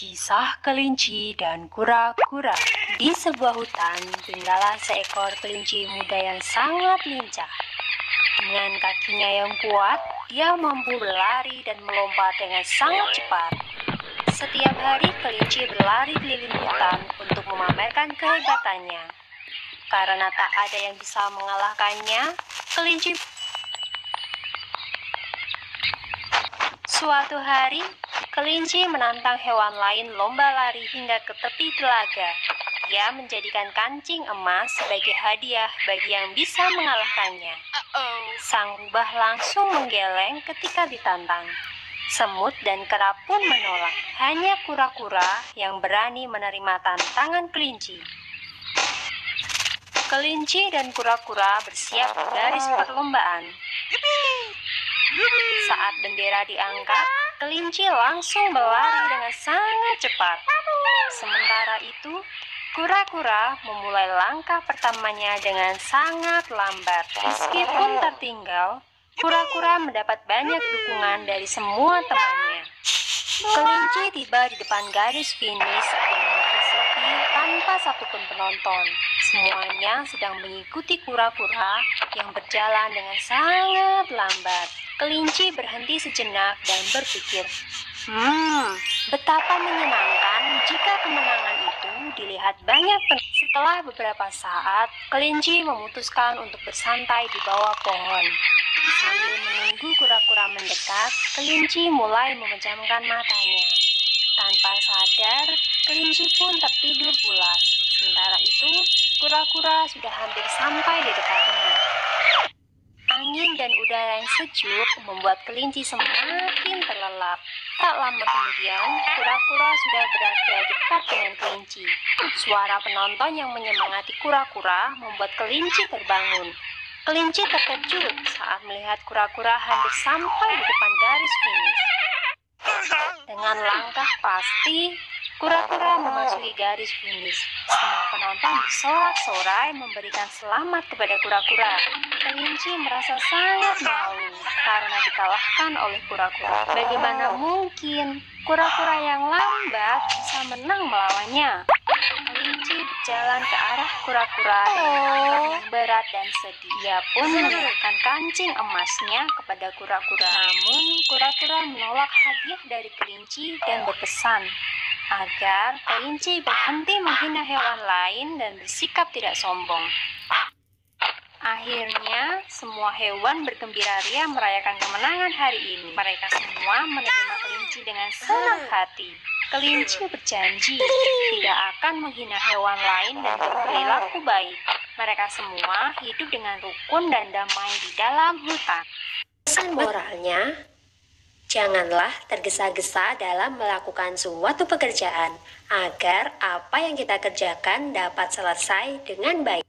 Kisah kelinci dan kura-kura. Di sebuah hutan, tinggallah seekor kelinci muda yang sangat lincah. Dengan kakinya yang kuat, dia mampu berlari dan melompat dengan sangat cepat. Setiap hari, kelinci berlari keliling hutan untuk memamerkan kehebatannya. Karena tak ada yang bisa mengalahkannya, kelinci. Suatu hari, kelinci menantang hewan lain lomba lari hingga ke tepi telaga. Dia menjadikan kancing emas sebagai hadiah bagi yang bisa mengalahkannya. Sang rubah langsung menggeleng ketika ditantang. Semut dan kera pun menolak. Hanya kura-kura yang berani menerima tantangan kelinci. Kelinci dan kura-kura bersiap di garis perlombaan. Saat bendera diangkat, kelinci langsung berlari dengan sangat cepat. Sementara itu, kura-kura memulai langkah pertamanya dengan sangat lambat. Meskipun tertinggal, kura-kura mendapat banyak dukungan dari semua temannya. Kelinci tiba di depan garis finish yang masih sepi tanpa satupun penonton. Semuanya sedang mengikuti kura-kura yang berjalan dengan sangat lambat. Kelinci berhenti sejenak dan berpikir, betapa menyenangkan jika kemenangan itu dilihat banyak penonton. Setelah beberapa saat, kelinci memutuskan untuk bersantai di bawah pohon. Sambil menunggu kura-kura mendekat, kelinci mulai memejamkan matanya. Tanpa sadar, kelinci pun tertidur pulas. Sementara itu, kura-kura sudah hampir sampai di dekatnya. Angin dan udara yang sejuk membuat kelinci semakin terlelap. Tak lama kemudian, kura-kura sudah berada dekat dengan kelinci. Suara penonton yang menyemangati kura-kura membuat kelinci terbangun. Kelinci terkejut saat melihat kura-kura hampir sampai di depan garis finish. Dengan langkah pasti, kura-kura memasuki garis finish. Semua penonton bersorak-sorai memberikan selamat kepada kura-kura. Kelinci merasa sangat malu karena dikalahkan oleh kura-kura. Bagaimana mungkin kura-kura yang lambat bisa menang melawannya? Kelinci berjalan ke arah kura-kura dengan langkah yang berat dan sedih. Dia pun menyerahkan kancing emasnya kepada kura-kura. Namun, kura-kura menolak hadiah dari kelinci dan berpesan agar kelinci berhenti menghina hewan lain dan bersikap tidak sombong. Akhirnya, semua hewan bergembira ria merayakan kemenangan hari ini. Mereka semua menerima kelinci dengan senang hati. Kelinci berjanji tidak akan menghina hewan lain dan berperilaku baik. Mereka semua hidup dengan rukun dan damai di dalam hutan. Pesan moralnya, janganlah tergesa-gesa dalam melakukan suatu pekerjaan agar apa yang kita kerjakan dapat selesai dengan baik.